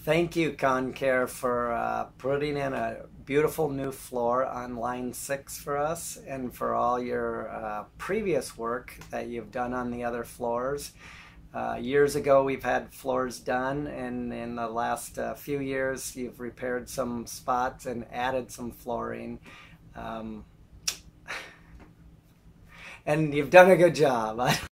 Thank you, Concare, for putting in a beautiful new floor on line 6 for us, and for all your previous work that you've done on the other floors. Years ago we've had floors done, and in the last few years you've repaired some spots and added some flooring. And you've done a good job.